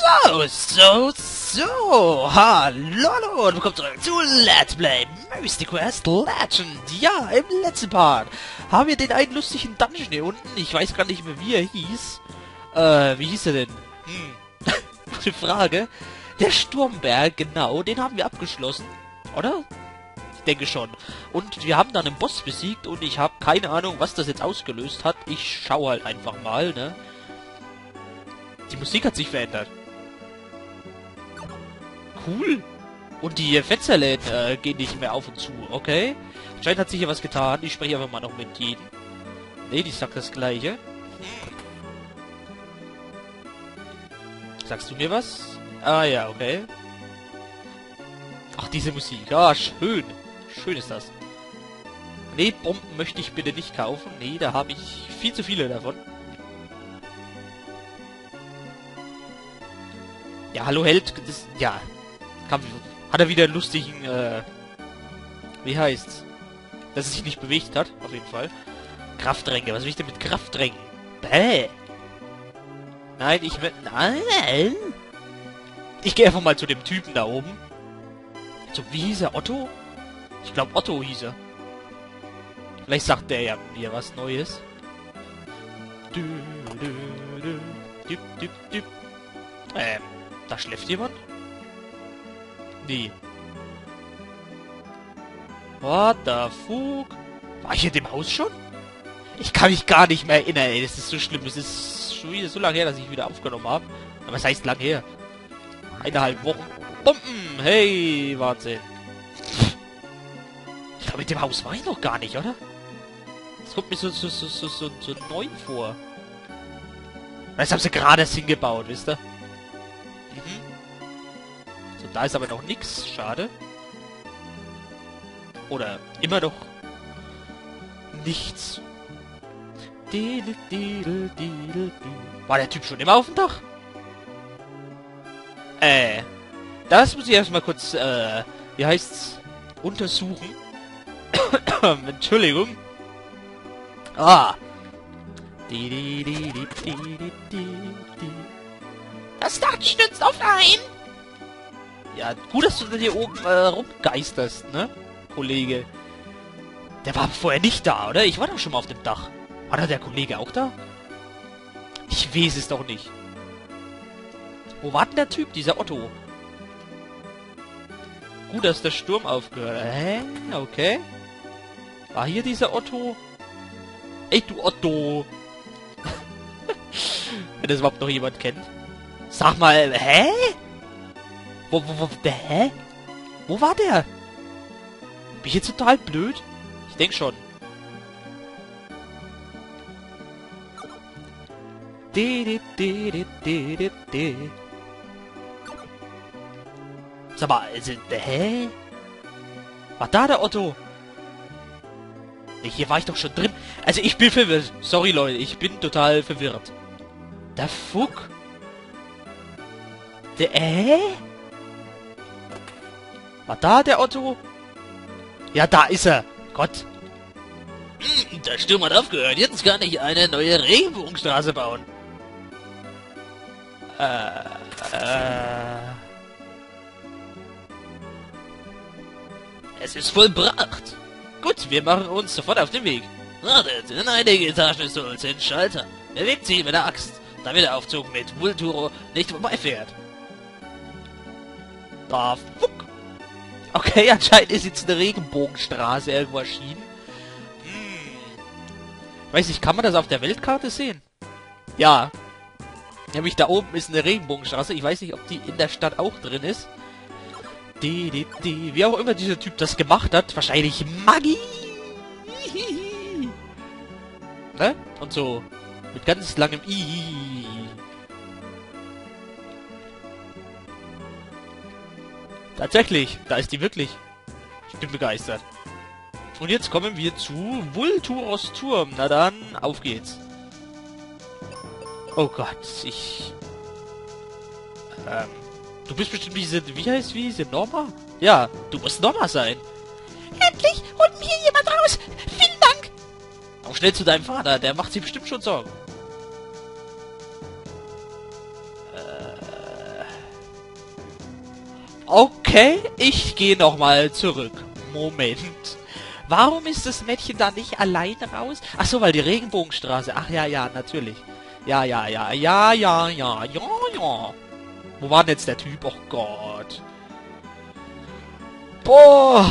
Hallo und willkommen zurück zu Let's Play Mystic Quest Legend. Ja, im letzten Part haben wir den einen lustigen Dungeon hier unten. Ich weiß gar nicht mehr, wie er hieß. Wie hieß er denn? Gute Frage. Der Sturmberg, genau, den haben wir abgeschlossen, oder? Ich denke schon. Und wir haben dann einen Boss besiegt und ich habe keine Ahnung, was das jetzt ausgelöst hat. Ich schaue halt einfach mal, ne? Die Musik hat sich verändert. Cool. Und die Fetzerläden gehen nicht mehr auf und zu, okay? Anscheinend hat sich hier was getan. Ich spreche einfach mal noch mit jedem. Ne, die sagt das Gleiche. Sagst du mir was? Ah ja, okay. Ach, diese Musik. Ah, schön. Schön ist das. Ne, Bomben möchte ich bitte nicht kaufen. Ne, da habe ich viel zu viele davon. Ja, hallo Held. Das, ja. Hat er wieder einen lustigen, wie heißt's? Dass es sich nicht bewegt hat, auf jeden Fall. Krafttränke. Was will ich denn mit Krafttränken? Bäh. Nein, nein. Ich gehe einfach mal zu dem Typen da oben. So, wie hieß er? Otto? Ich glaube, Otto hieß er. Vielleicht sagt der ja mir was Neues. Da schläft jemand? Nee. What the fuck? War ich in dem Haus schon? Ich kann mich gar nicht mehr erinnern, ey. Das ist so schlimm. Es ist schon wieder so lange her, dass ich wieder aufgenommen habe. Aber was heißt lang her? 1,5 Wochen. Bomben! Hey, Wahnsinn. Ich glaube, mit dem Haus war ich noch gar nicht, oder? Das kommt mir so neu vor. Das haben sie gerade erst hingebaut, wisst ihr? So, da ist aber noch nichts. Schade. Oder immer noch nichts. War der Typ schon immer auf dem Dach? Das muss ich erstmal kurz, wie heißt's? Untersuchen. Entschuldigung. Ah. Das Dach stützt auf ein. Ja, gut, dass du hier oben rumgeisterst, ne, Kollege? Der war vorher nicht da, oder? Ich war doch schon mal auf dem Dach. War da der Kollege auch da? Ich weiß es doch nicht. Wo war denn der Typ, dieser Otto? Gut, dass der Sturm aufgehört hat. Hä? Okay. War hier dieser Otto? Ey, du Otto! Wenn das überhaupt noch jemand kennt. Sag mal, hä? Hä? Wo war der? Bin ich jetzt total blöd? Ich denke schon. Sag mal, also, hä? War da der Otto? Hier war ich doch schon drin. Also ich bin verwirrt. Sorry Leute, ich bin total verwirrt. Der Fuck? Der, War da der Otto? Ja, da ist er. Gott. Der Sturm hat aufgehört. Jetzt kann ich eine neue Regenbogenstraße bauen. Es ist vollbracht. Gut, wir machen uns sofort auf den Weg. Wartet, in einige Etagen sind Schalter. Bewegt sie mit der Axt, damit der Aufzug mit Vulturo nicht vorbeifährt. Da fuck. Okay, anscheinend ist jetzt eine Regenbogenstraße irgendwo erschienen. Ich weiß nicht, kann man das auf der Weltkarte sehen? Ja. Nämlich da oben ist eine Regenbogenstraße. Ich weiß nicht, ob die in der Stadt auch drin ist. Wie auch immer dieser Typ das gemacht hat. Wahrscheinlich Magie. Ne? Und so. Mit ganz langem I. Tatsächlich. Da ist die wirklich. Ich bin begeistert. Und jetzt kommen wir zu Vulturos Turm. Na dann, auf geht's. Oh Gott, du bist bestimmt diese, wie heißt diese, Norma? Ja, du musst Norma sein. Endlich holt mir hier jemand raus. Vielen Dank. Auch schnell zu deinem Vater, der macht sich bestimmt schon Sorgen. Okay, ich gehe nochmal zurück. Moment. Warum ist das Mädchen da nicht allein raus? Ach so, weil die Regenbogenstraße. Ach ja, ja, natürlich. Ja. Wo war denn jetzt der Typ? Oh Gott. Boah.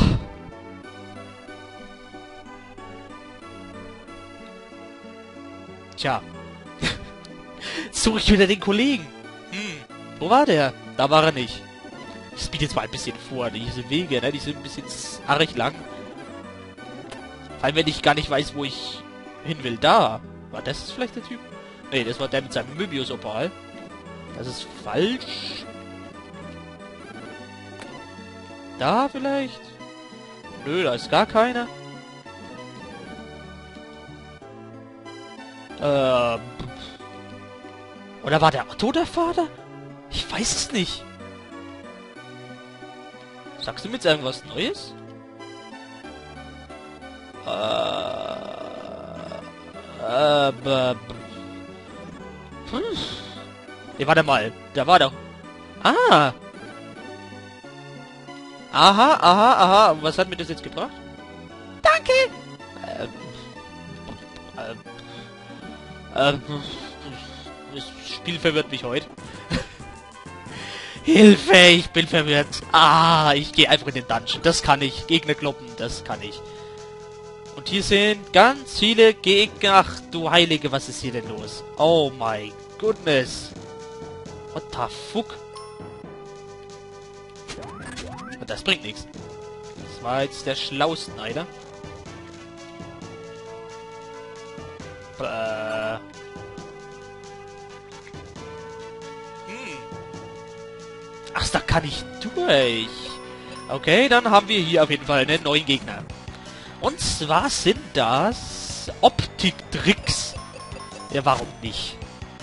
Tja. Suche ich wieder den Kollegen. Wo war der? Da war er nicht. Ich speed jetzt mal ein bisschen vor. Diese Wege, ne? Die sind ein bisschen arg lang. Vor allem, wenn ich gar nicht weiß, wo ich hin will. Da. War das vielleicht der Typ? Nee, das war der mit seinem Möbius-Opal. Das ist falsch. Da vielleicht? Nö, da ist gar keiner. Oder war der Otto der Vater? Ich weiß es nicht. Sagst du mir jetzt irgendwas Neues? Nee, warte mal. Der war doch... Ah! Aha. Und was hat mir das jetzt gebracht? Danke! Das Spiel verwirrt mich heute. Hilfe, ich bin verwirrt. Ich gehe einfach in den Dungeon. Das kann ich. Gegner kloppen, das kann ich. Und hier sind ganz viele Gegner. Ach du Heilige, was ist hier denn los? Oh my goodness. What the fuck? Das bringt nichts. Das war jetzt der Schlaußneider. Ach, da kann ich durch. Okay, dann haben wir hier auf jeden Fall einen neuen Gegner. Und zwar sind das Optik-Tricks. Ja, warum nicht?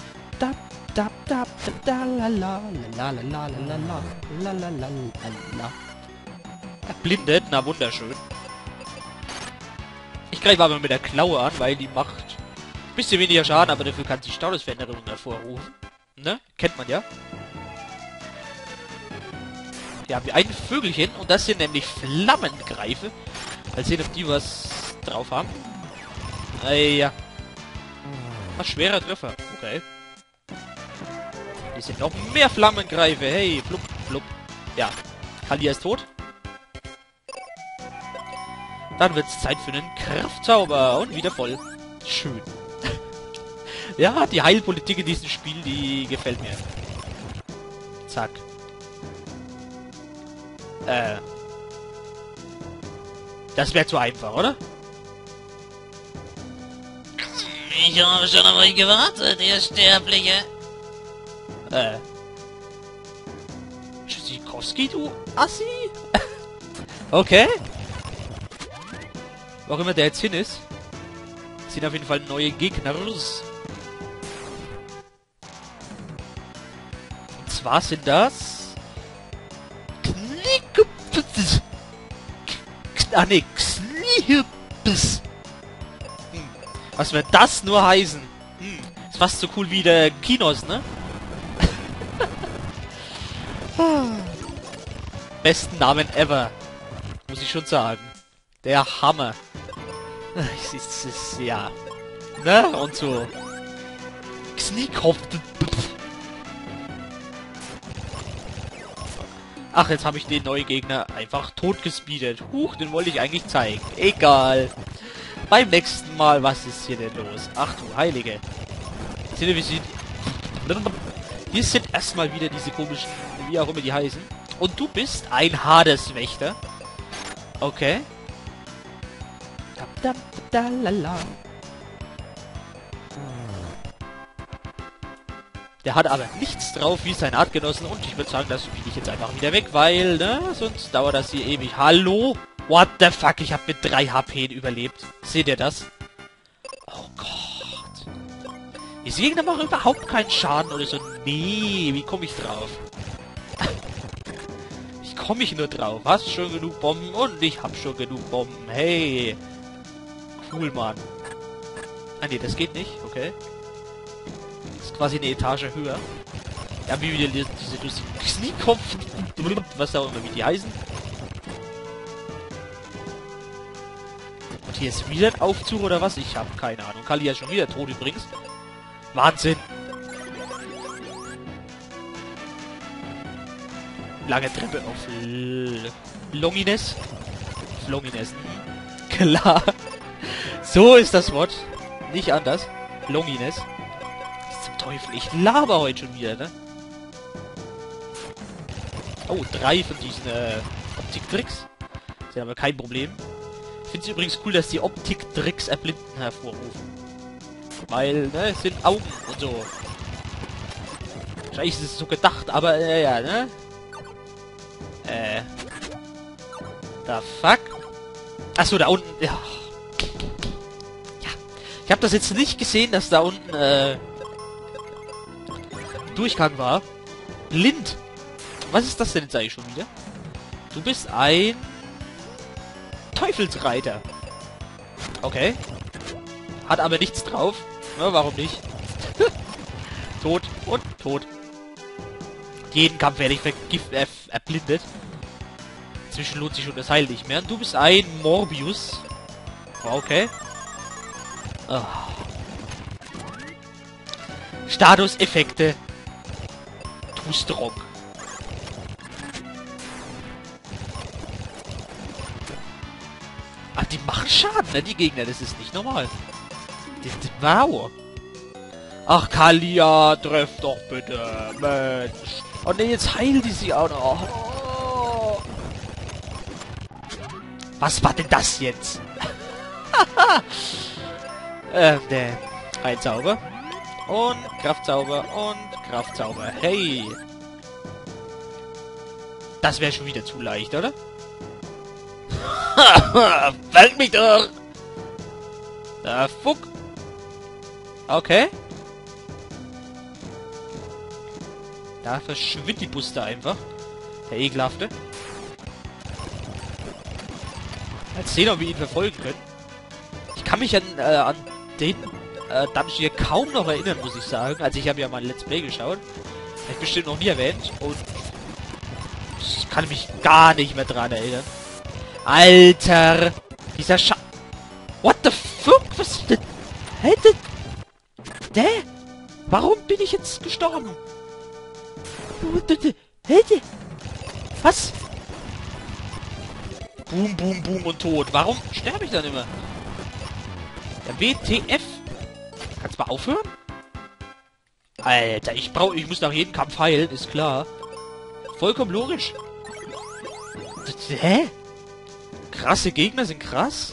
Erblindet, na wunderschön. Ich greife aber mit der Klaue an, weil die macht ein bisschen weniger Schaden, aber dafür kann sie Statusveränderungen hervorrufen. Ne? Kennt man ja. Hier haben wir ein Vögelchen und das sind nämlich Flammengreife. Mal sehen, ob die was drauf haben. Ja. Was schwerer Treffer. Okay. Hier sind noch mehr Flammengreife. Hey, flupp, flupp. Ja. Kalia ist tot. Dann wird es Zeit für einen Kraftzauber. Und wieder voll. Schön. Ja, die Heilpolitik in diesem Spiel, die gefällt mir. Zack. Das wäre zu einfach, oder? Ich habe schon auf euch gewartet, ihr Sterbliche. Tschüssikowski, du Assi? Okay. Wo auch immer der jetzt hin ist. Sind auf jeden Fall neue Gegner. Und zwar sind das... Knihippes. Was wird das nur heißen? Ist fast so cool wie der Kinos, ne? Besten Namen ever. Muss ich schon sagen. Der Hammer. Ja. Ne? Und so. Kniekopf. Ach, jetzt habe ich den neuen Gegner einfach totgespeedet. Huch, den wollte ich eigentlich zeigen. Egal. Beim nächsten Mal, was ist hier denn los? Ach du Heilige. Hier sind erstmal wieder diese komischen, wie auch immer die heißen. Und du bist ein Hadeswächter. Okay. Der hat aber nichts drauf wie sein Artgenossen und ich würde sagen, das spiele ich jetzt einfach wieder weg, weil, ne, sonst dauert das hier ewig. Hallo? What the fuck? Ich habe mit 3 HP überlebt. Seht ihr das? Oh Gott. Diese Gegner machen überhaupt keinen Schaden oder so. Nee, wie komme ich drauf? Wie komme ich nur drauf? Hast schon genug Bomben und ich habe schon genug Bomben. Hey. Cool, Mann. Ah, nee, das geht nicht. Okay. Das ist quasi eine Etage höher. Ja, wie wieder diese lustigen Kniekopf, was da auch immer, wie die heißen. Und hier ist wieder ein Aufzug oder was? Ich habe keine Ahnung. Kali ist schon wieder tot übrigens. Wahnsinn. Lange Treppe auf Flongines. Flongines. Klar. So ist das Wort. Nicht anders. Flongines. Zum Teufel. Ich laber heute schon wieder, ne? Oh, 3 von diesen Optiktricks. Das ist aber kein Problem. Ich finde es übrigens cool, dass die Optiktricks Erblinden hervorrufen. Weil, ne, es sind Augen und so. Wahrscheinlich ist es so gedacht, aber, ja, ne? The fuck? Achso, da unten, ja. Ja. Ich habe das jetzt nicht gesehen, dass da unten, Durchgang war. Blind. Was ist das denn jetzt eigentlich schon wieder? Du bist ein Teufelsreiter. Okay. Hat aber nichts drauf. Ja, warum nicht? Tot und tot. Jeden Kampf werde ich erblindet. Inzwischen lohnt sich schon das Heil nicht mehr. Du bist ein Morbius. Okay. Oh. Statuseffekte. Too strong. Ah, die machen Schaden, ne? Die Gegner, das ist nicht normal. Wow. Ach, Kalia, treff doch bitte. Mensch. Oh ne, jetzt heilt die sie auch noch. Oh. Was war denn das jetzt? Ne. Heilzauber. Und Kraftzauber und Kraftzauber. Hey. Das wäre schon wieder zu leicht, oder? Fang mich doch! Da, fuck. Okay. Da verschwindet die Buster einfach. Der ekelhafte. Als sehen, ob wir ihn verfolgen können. Ich kann mich an den Dungeon hier kaum noch erinnern, muss ich sagen. Also ich habe ja mal ein Let's Play geschaut. Hab ich bestimmt noch nie erwähnt. Und ich kann mich gar nicht mehr dran erinnern. Alter! Dieser What the fuck? Was ist denn? Hä? Warum bin ich jetzt gestorben? Was? Boom, boom, boom und tot. Warum sterbe ich dann immer? Der WTF? Kannst du mal aufhören? Alter, ich muss nach jedem Kampf heilen, ist klar. Vollkommen logisch. Hä? Krasse Gegner sind krass.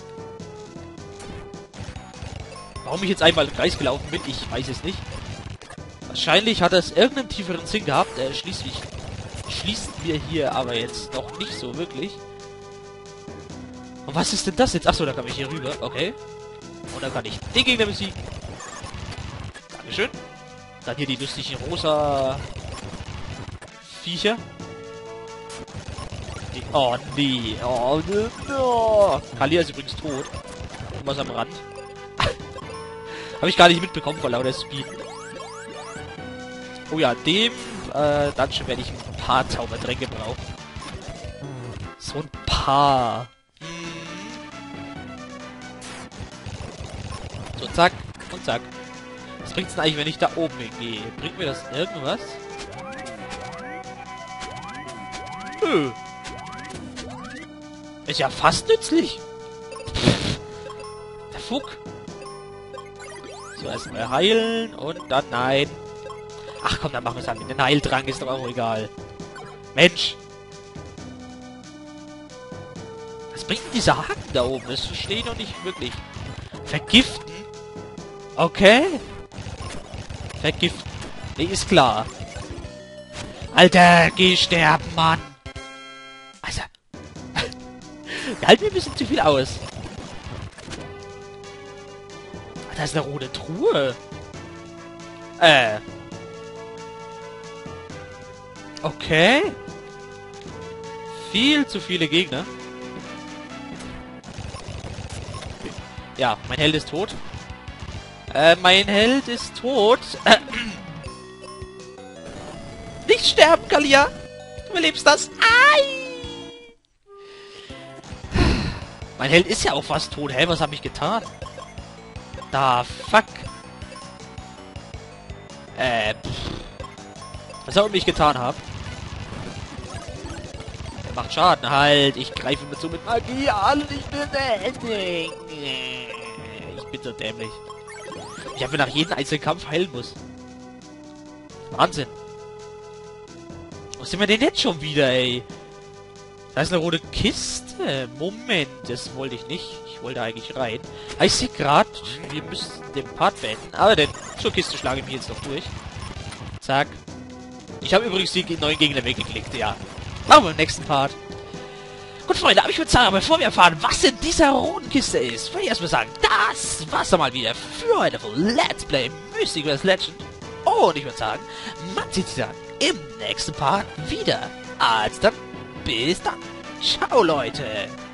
Warum ich jetzt einmal im Kreis gelaufen bin, ich weiß es nicht. Wahrscheinlich hat das irgendeinen tieferen Sinn gehabt. Schließt mir hier aber jetzt noch nicht so wirklich. Und was ist denn das jetzt? Achso, da kann ich hier rüber. Okay. Und dann kann ich den Gegner besiegen. Dankeschön. Dann hier die lustigen rosa Viecher. Oh nee. Oh no. Kalia ist übrigens tot. Irgendwas am Rand. Habe ich gar nicht mitbekommen vor lauter Speed. Oh ja, dem Dungeon werde ich ein paar Zaubertränke brauchen. So ein paar. So, zack und zack. Was bringt's denn eigentlich, wenn ich da oben hingehe? Bringt mir das irgendwas? Nö. Ist ja fast nützlich. Der Fuck. So, erstmal heilen und dann nein. Ach komm, dann machen wir es halt mit einem Heiltrank, ist doch auch egal. Mensch. Was bringt denn dieser Haken da oben? Das verstehe ich noch nicht wirklich. Vergiften? Okay. Vergiften. Nee, ist klar. Alter, geh sterben, Mann. Also. Wir halten mir ein bisschen zu viel aus. Da ist eine rote Truhe. Okay. Viel zu viele Gegner. Ja, mein Held ist tot. Mein Held ist tot. Nicht sterben, Kalia! Du überlebst das! Ai! Mein Held ist ja auch fast tot. Hä, was habe ich getan? Da, fuck. Was auch immer ich getan habe. Er macht Schaden. Halt, ich greife mit so mit Magie an und ich bin so dämlich. Ich habe nach jedem einzelnen Kampf heilen muss. Wahnsinn. Wo sind wir denn jetzt schon wieder, ey? Da ist eine rote Kiste. Moment, das wollte ich nicht. Ich wollte eigentlich rein. Ich sehe gerade, wir müssen den Part beenden. Aber denn, zur Kiste schlage ich mich jetzt noch durch. Zack. Ich habe übrigens die neuen Gegner weggeklickt, ja. Machen wir im nächsten Part. Gut, Freunde, aber ich würde sagen, bevor wir erfahren, was in dieser roten Kiste ist, würde ich erstmal sagen, das war's dann mal wieder für heute von Let's Play Mystic vs. Legend. Und ich würde sagen, man sieht sich dann im nächsten Part wieder. Also dann, bis dann. Ciao, Leute.